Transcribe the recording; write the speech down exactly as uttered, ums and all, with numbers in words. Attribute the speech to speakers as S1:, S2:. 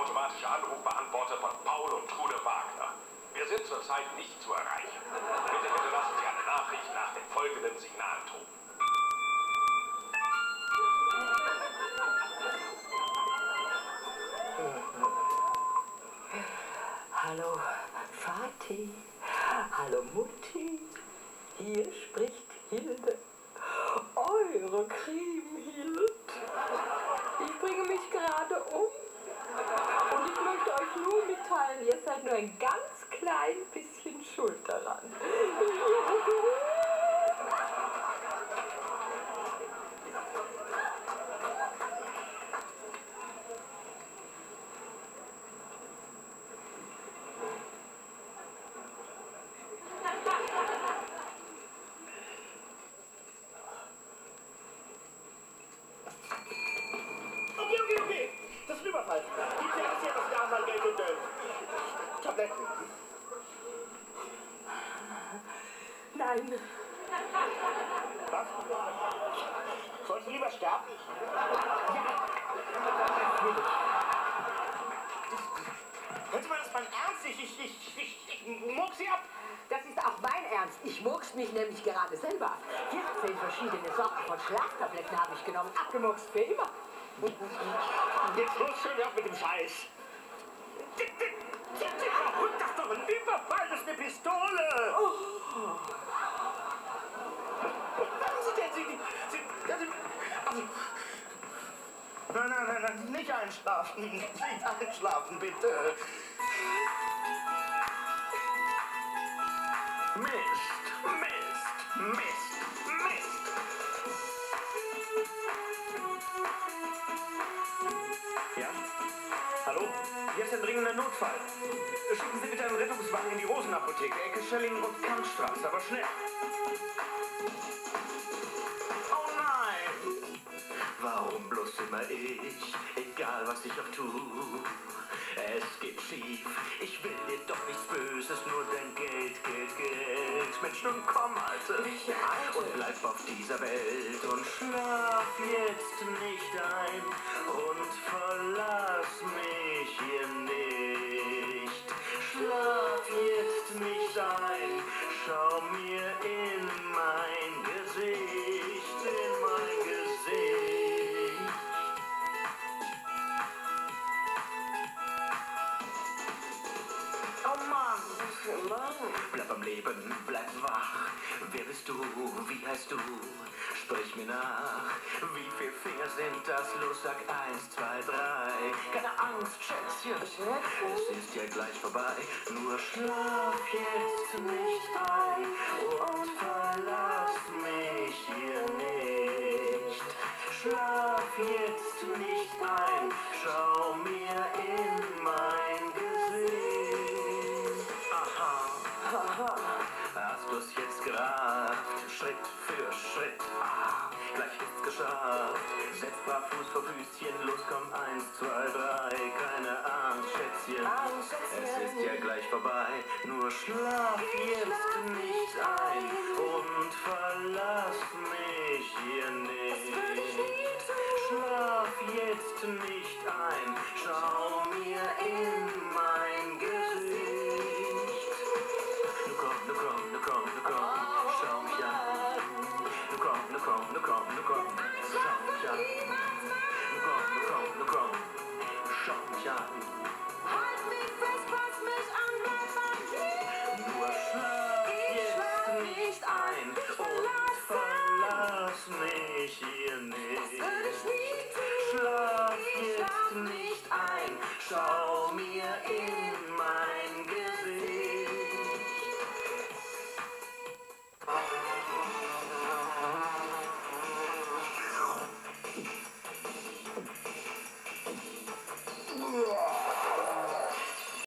S1: automatische Anrufbeantworter von Paul und Trude Wagner. Wir sind zurzeit nicht zu erreichen. Bitte, bitte lassen Sie eine Nachricht nach dem folgenden Signalton.
S2: Hallo Vati, hallo Mutti, hier spricht Hilde, eure Kriemhild. Ich bringe mich gerade um und ich möchte euch nur mitteilen, ihr seid nur ein ganz klein bisschen schuld daran.
S3: Okay, okay, okay. Das ist ein Überfall. Die klären es ja das Jahre Geld und äh, Tabletten.
S2: Nein.
S3: Was? Sollst du lieber sterben? Hören Sie mal, das ist mein Ernst. Ich, ich, ich, ich, ich muck Sie ab.
S2: Das ist auch mein Ernst. Ich murks mich nämlich gerade selber ab. vierzehn verschiedene Sorten von Schlaftabletten habe ich genommen. Abgemurkst für immer.
S3: Jetzt los schon auf mit dem Scheiß. Und das ist doch ein Überfall, das ist eine Pistole. Oh. Warum sind denn Sie, Sie, Sie, also, nein, nein, nein, nein, nicht einschlafen. Nicht einschlafen, bitte. Mist, Mist, Mist, Mist. Ja? Hallo? Hier ist ein dringender Notfall. Schicken Sie bitte einen Rettungswagen in die Rosenapotheke, Ecke Schelling und Kantstraße, aber schnell. Oh nein! Warum bloß immer ich, egal was ich auch tue? Es geht schief, ich will dir doch nichts Böses, nur dein Geld, Geld, Geld. Mensch, nun komm, Alte, und bleib auf dieser Welt und schlaf jetzt nicht ein und verlass mich hier nicht. Schlaf jetzt nicht ein, schau mir in mein Gesicht, in mein Gesicht. Oh Mann, bleib am Leben, bleib wach. Wer bist du, wie heißt du? Sprich mir nach. Wie viele Finger sind das? Los, sag eins, zwei, drei. Keine Angst, Schätzchen, es ist ja gleich vorbei. Nur schlaf jetzt nicht ein und verlass mich hier nicht. Schlaf jetzt nicht ein, schau mir in mein Gesicht. Aha, aha, hast du's jetzt gerafft? Schritt für Schritt, ah, gleich ist's geschafft. Setz brav Fuß vor Füßchen, los komm, eins, zwei, drei. Keine Angst, Schätzchen, es ist ja gleich vorbei. Nur schlaf jetzt nicht ein und verlass mich hier nicht. Schlaf jetzt nicht ein, schau mir in mein